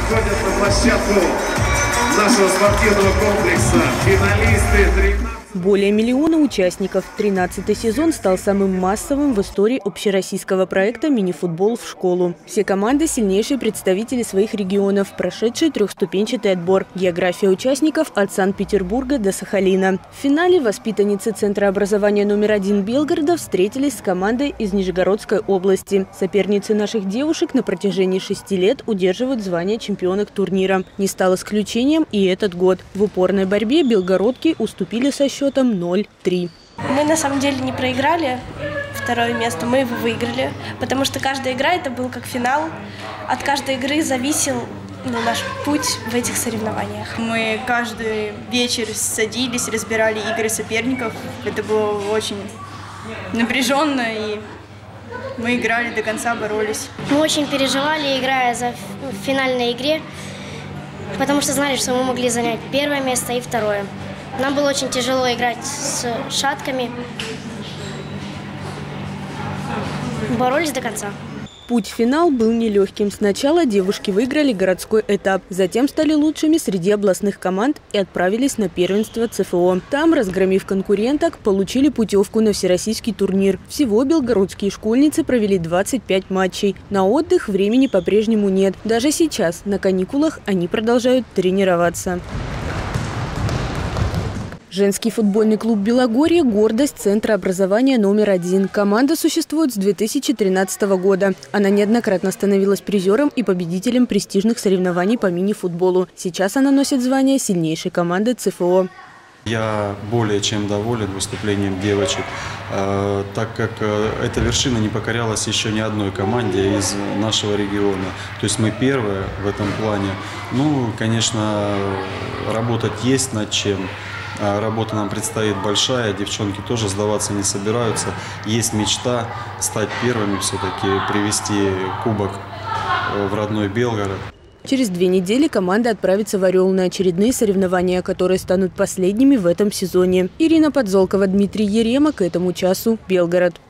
выходят на площадку нашего спортивного комплекса финалисты 13. Более миллиона участников. 13-й сезон стал самым массовым в истории общероссийского проекта «Мини-футбол в школу». Все команды – сильнейшие представители своих регионов, прошедшие трехступенчатый отбор. География участников от Санкт-Петербурга до Сахалина. В финале воспитанницы Центра образования номер 1 Белгорода встретились с командой из Нижегородской области. Соперницы наших девушек на протяжении 6 лет удерживают звание чемпионок турнира. Не стал исключением и этот год. В упорной борьбе белгородки уступили со счетом 0-3. Мы на самом деле не проиграли второе место, мы его выиграли, потому что каждая игра это был как финал. От каждой игры зависел наш путь в этих соревнованиях. Мы каждый вечер садились, разбирали игры соперников. Это было очень напряженно, и мы играли до конца, боролись. Мы очень переживали, играя в финальной игре, потому что знали, что мы могли занять первое место и второе. Нам было очень тяжело играть с шатками. Боролись до конца. Путь в финал был нелегким. Сначала девушки выиграли городской этап, затем стали лучшими среди областных команд и отправились на первенство ЦФО. Там, разгромив конкуренток, получили путевку на всероссийский турнир. Всего белгородские школьницы провели 25 матчей. На отдых времени по-прежнему нет. Даже сейчас, на каникулах, они продолжают тренироваться. Женский футбольный клуб «Белогорье» – гордость Центра образования номер 1. Команда существует с 2013 года. Она неоднократно становилась призером и победителем престижных соревнований по мини-футболу. Сейчас она носит звание сильнейшей команды ЦФО. Я более чем доволен выступлением девочек, так как эта вершина не покорялась еще ни одной команде из нашего региона. То есть мы первые в этом плане. Ну, конечно, работать есть над чем. Работа нам предстоит большая, девчонки тоже сдаваться не собираются. Есть мечта стать первыми все-таки, привести кубок в родной Белгород. Через 2 недели команда отправится в Орел на очередные соревнования, которые станут последними в этом сезоне. Ирина Подзолкова, Дмитрий Ерема. К этому часу. Белгород.